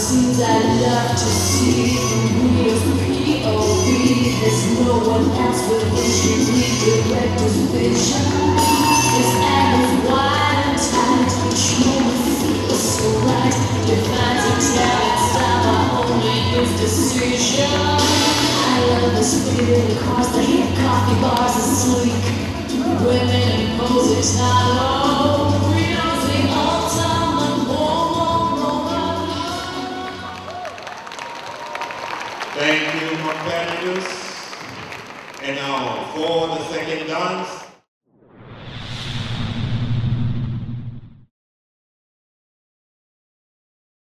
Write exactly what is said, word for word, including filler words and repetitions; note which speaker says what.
Speaker 1: scenes I love to see from Rita's P O V. There's no one else with which you redirect his vision. His angles wide and tight, each moment feels so right. Defines Italian style by only his decision. I love the spirit across the hip coffee bars and sleek women and poses not low. Rita's the ultimate woman.
Speaker 2: Thank you, competitors. And now for the second dance.